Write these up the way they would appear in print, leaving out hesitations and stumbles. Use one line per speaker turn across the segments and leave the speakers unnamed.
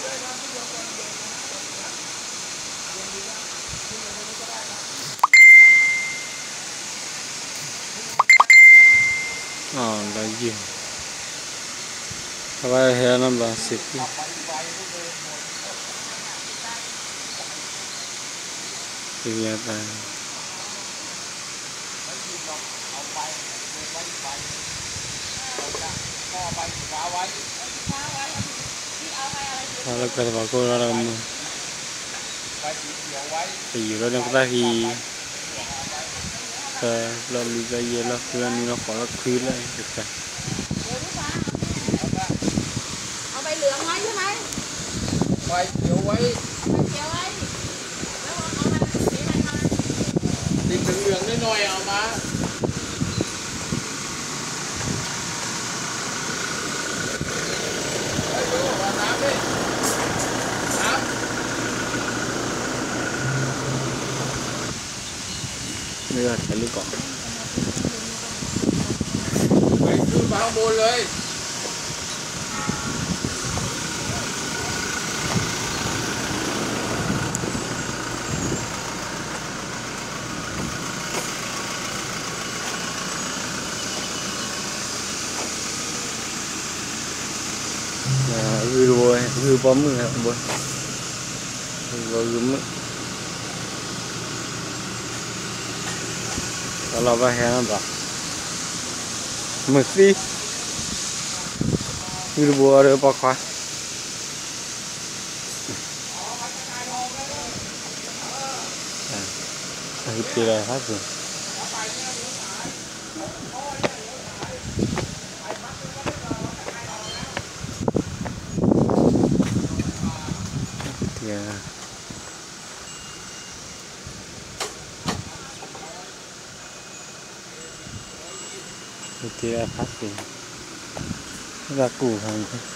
lagi. Apa ya nambah sih? Kelihatan. Kalau kata aku orang thì đó đang ta thì là lý do gì là khuyên nó khó là khuyên lại được cả
ở bay lượng mấy chứ mấy
quay chiều quay đi đường đường đến nồi à mà
bây giờ phải lưu cỏ
mày cứ vào bồnเลย
gư bấm người không bôi gư mực kalau bahan apa mesti dibuat apa kah tidak apa ya tidak pasti laku kan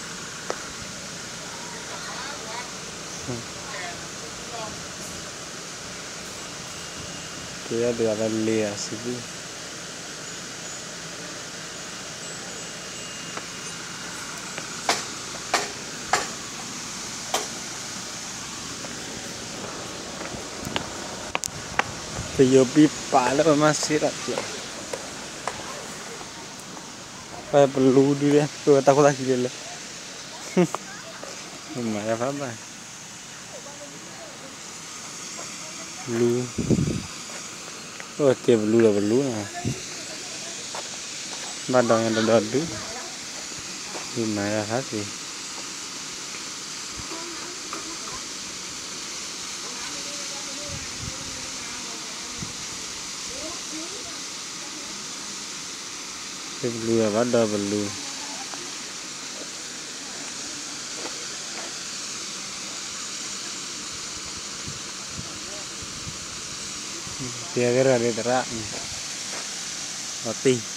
dia ada lias itu bây pipa lah masih rakyat kayak perlu dia tuh takut lagi dia lah lumayan apa lu oh tiap lu lah perlu nah badang yang ada dadu lumayan hati belum ada belum dia kira ada terak roti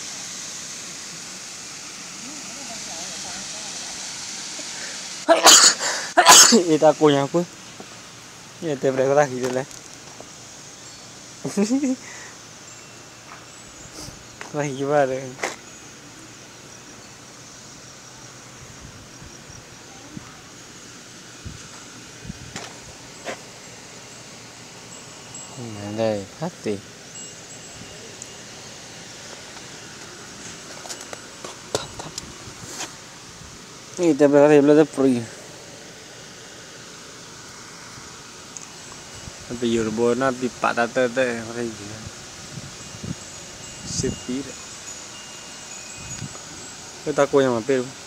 itu akunya apa ya tiap hari lagi gitu lah lagi gimana đây hati ini tiap hari belajar pergi tapi yurbona pipa tata teh pergi sepi kita aku yang mampir